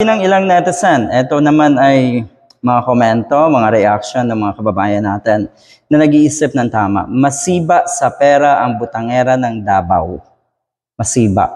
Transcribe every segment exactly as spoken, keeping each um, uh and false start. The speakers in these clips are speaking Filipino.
Ng ilang netizen, ito naman ay mga komento, mga reaction ng mga kababayan natin na nag-iisip ng tama. Masiba sa pera ang butangera ng Davao. Masiba.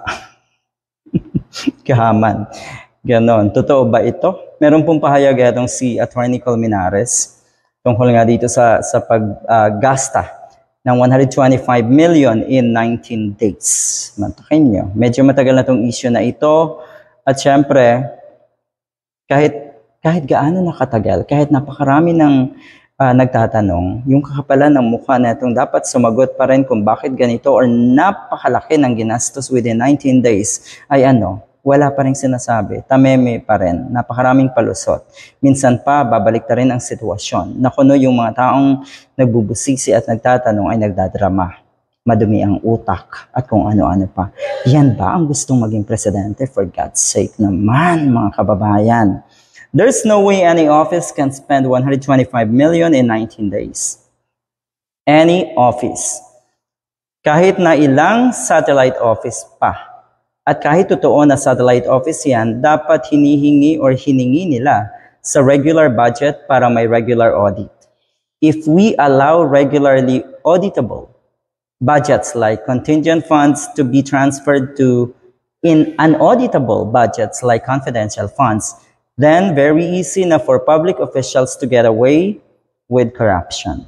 Kahaman. Ganon. Totoo ba ito? Meron pong pahayag itong si Attorney Colmenares tungkol nga dito sa, sa paggasta uh, ng one hundred twenty-five million in nineteen days. Matakin nyo. Medyo matagal na itong issue na ito. At syempre, kahit kahit gaano nakatagal, kahit napakarami ng uh, nagtatanong, yung kakapalan ng mukha na itong dapat sumagot pa rin kung bakit ganito or napakalaki ng ginastos within nineteen days, ay ano, wala pa rin sinasabi, tameme pa rin, napakaraming palusot. Minsan pa, babalik na rin ang sitwasyon. Nakuno yung mga taong nagbubusisi at nagtatanong ay nagdadrama. Madumi ang utak at kung ano-ano pa. Yan ba ang gustong maging presidente? For God's sake naman, mga kababayan. There's no way any office can spend one hundred twenty-five million in nineteen days. Any office. Kahit na ilang satellite office pa. At kahit totoo na satellite office yan, dapat hinihingi or hiningi nila sa regular budget para may regular audit. If we allow regularly auditable budgets like contingent funds to be transferred to in unauditable budgets like confidential funds, then very easy na for public officials to get away with corruption.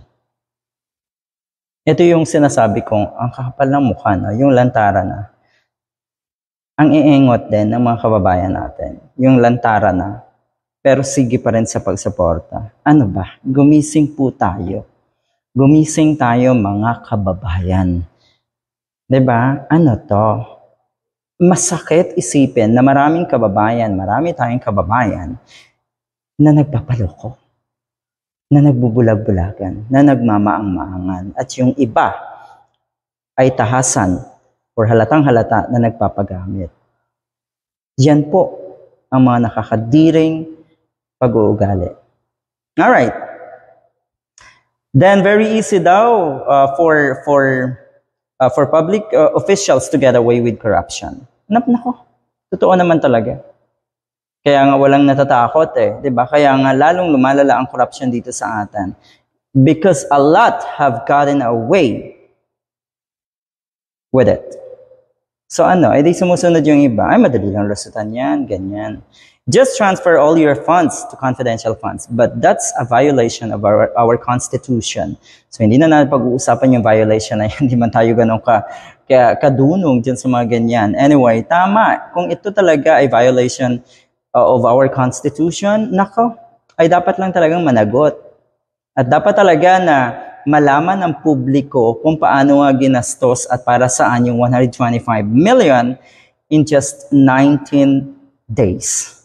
Ito yung sinasabi kong ang kakapal ng mukha na, yung lantara na. Ang iingot din ng mga kababayan natin, yung lantara na, pero sige pa rin sa pagsuporta. Ano ba? Gumising po tayo. Gumising tayo mga kababayan. Diba? Ano to? Masakit isipin na maraming kababayan, marami tayong kababayan na nagpapaloko, na nagbubulag-bulagan, na nagmamaang-maangan. At yung iba ay tahasan or halatang halata na nagpapagamit. Yan po ang mga nakakadiring pag-uugali. Alright. Then very easy daw uh, for for uh, for public uh, officials to get away with corruption. Nap nako. Totoo naman talaga. Kaya nga walang natatakot eh, 'di ba? Kaya nga lalong lumalala ang corruption dito sa atin. Because a lot have gotten away with it. So ano, edi sumusunod yung iba. Ay, madali lang lusutan yan, ganyan. Just transfer all your funds to confidential funds. But that's a violation of our, our constitution. So hindi na natin pag-uusapan yung violation na yan. Hindi man tayo ganun ka, ka, kadunong dyan sa mga ganyan. Anyway, tama. Kung ito talaga ay violation uh, of our constitution, nako, ay dapat lang talagang managot. At dapat talaga na malaman ng publiko kung paano nga ginastos at para saan yung one hundred twenty-five million in just nineteen days.